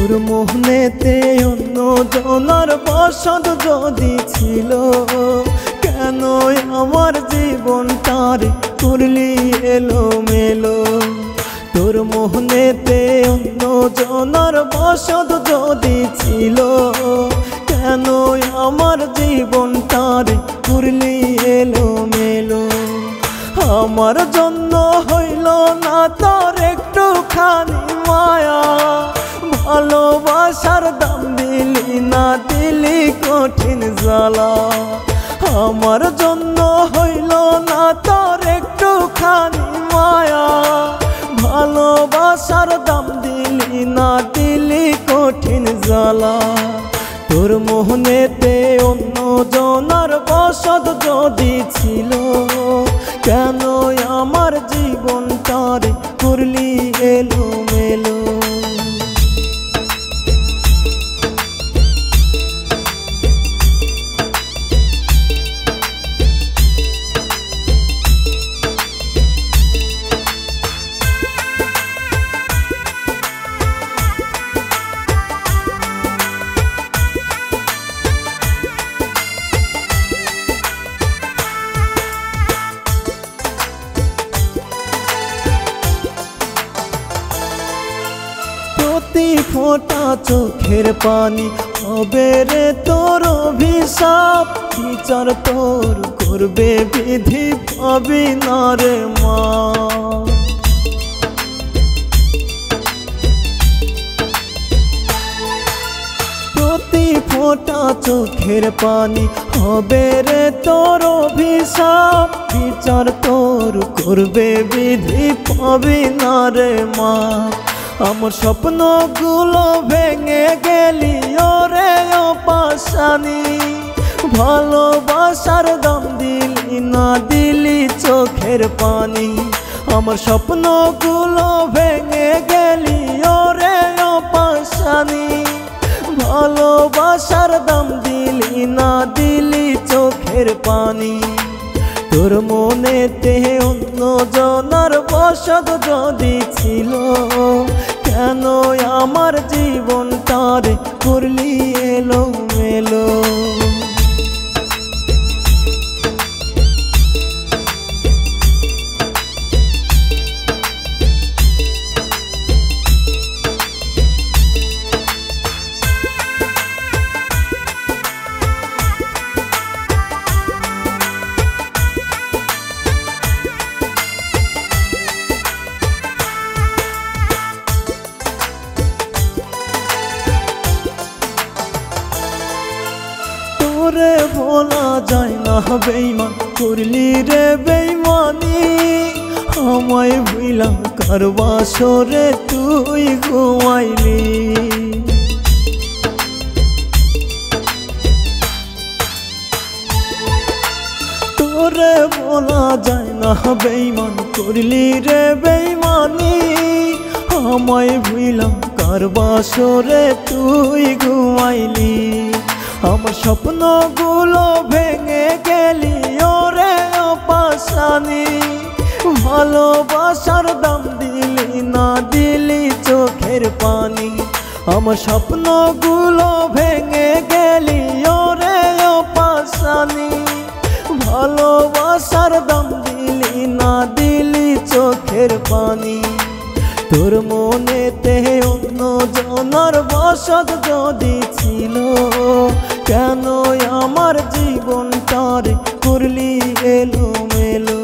তোর মোহনেতে অন্য জনার বসত যদি ছিল, কেন আমার জীবনটার করলি এলোমেলো। তোর মোহনেতে অন্য জনার বসত যদি ছিল, কেন আমার জীবনটার করলি এলোমেলো। আমার জন্য হইল না তোর একটুখানি মায়া, ভালোবাসার দাম দিলি না দিলি কঠিন জ্বালা। আমার জন্য হইল না তোর একটুখানি মায়া, ভালোবাসার দাম দিলি না দিলি কঠিন জ্বালা। তোর মোহনেতে অন্য জনার বসত যদি ছিল, কেন আমার জীবনটার করলি এলোমেলো। প্রতি ফোঁটা চোখের পানি হবে রে তোর অভিশাপ, বিচার তোর করবে বিধি পাবি না রে মা। প্রতি ফোঁটা চোখের পানি হবে রে তোর অভিশাপ, বিচার তোর করবে বিধি পাবি না রে মা। আমার স্বপ্নগুলো ভেঙে গেলি ওরে পাশানি, ভালোবাসার দাম দিলি না দিলি চোখের পানি। আমার স্বপ্নগুলো ভেঙে গেলি ওরে পাশানি, ভালোবাসার দাম দিলি না দিলি চোখের পানি। তোর মনেতে অন্য জনার বসত যদি ছিল, কেন আমার জীবনটার করলি এলোমেলো। তোরে ভোলা যায় না বেইমান করলি রে বেইমানি, আমায় ভুইলা কার বাসরে তুই ঘুমাইলি। তোরে ভোলা যায় না বেইমান করলি রে বেইমানি, আমায় ভুইলা কার বাসরে তুই ঘুমাইলি। আমার স্বপ্নগুলো ভেঙে গেলি ওরে পাশানি, ভালোবাসার দাম দিলি না দিলি চোখের পানি। আমার স্বপ্নগুলো ভেঙে গেলি ওরে পাশানি, ভালোবাসার দাম দিলি না দিলি চোখের পানি। তোর মনেতে অন্য জনার বসত যদি ছিল, কেন আমার জীবনটার করলি এলোমেলো।